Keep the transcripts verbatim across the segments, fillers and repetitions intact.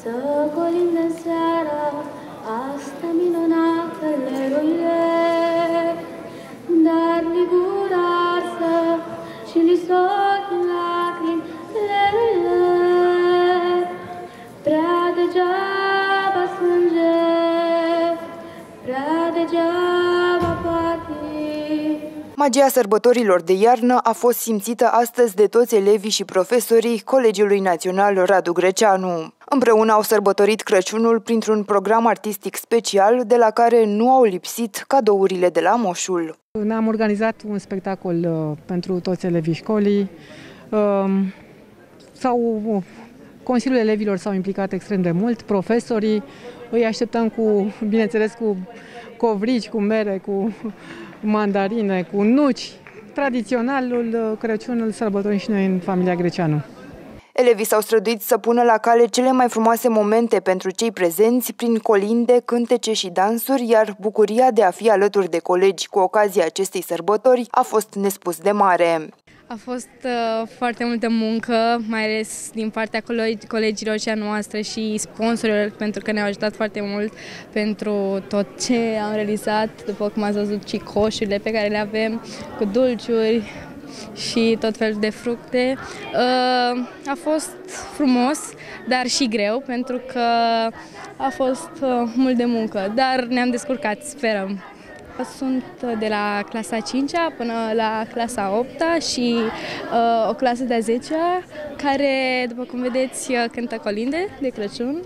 Să colinde în seara asta minunată leruile, dar ligura arsă și li soc în lacrimi leruile. Prea degeaba sânge, prea degeaba patii. Magia sărbătorilor de iarnă a fost simțită astăzi de toți elevii și profesorii Colegiului Național Radu Greceanu. Împreună au sărbătorit Crăciunul printr-un program artistic special, de la care nu au lipsit cadourile de la moșul. Ne-am organizat un spectacol uh, pentru toți elevii școlii. Uh, sau, uh, Consiliul elevilor s-au implicat extrem de mult, profesorii. Îi așteptăm cu, bineînțeles, cu covrici, cu mere, cu mandarine, cu nuci. Tradiționalul Crăciun îl sărbătorim și noi în familia Greceanu. Elevii s-au străduit să pună la cale cele mai frumoase momente pentru cei prezenți prin colinde, cântece și dansuri, iar bucuria de a fi alături de colegi cu ocazia acestei sărbători a fost nespus de mare. A fost uh, foarte multă muncă, mai ales din partea colegilor și a noastră și sponsorilor, pentru că ne-au ajutat foarte mult pentru tot ce am realizat, după cum ați văzut și coșurile pe care le avem, cu dulciuri și tot felul de fructe. Uh, a fost frumos, dar și greu, pentru că a fost uh, mult de muncă, dar ne-am descurcat, sperăm. Sunt de la clasa a cincea până la clasa a opta și uh, o clasă de a zecea care, după cum vedeți, cântă colinde de Crăciun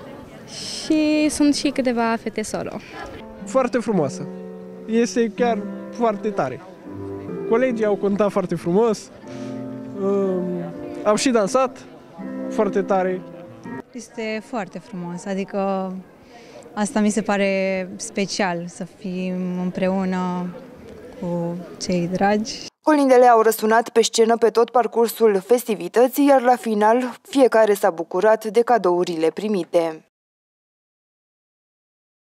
și sunt și câteva fete solo. Foarte frumoasă. Este chiar foarte tare. Colegii au cântat foarte frumos, uh, au și dansat foarte tare. Este foarte frumos, adică asta mi se pare special, să fim împreună cu cei dragi. Colindele au răsunat pe scenă pe tot parcursul festivității, iar la final fiecare s-a bucurat de cadourile primite.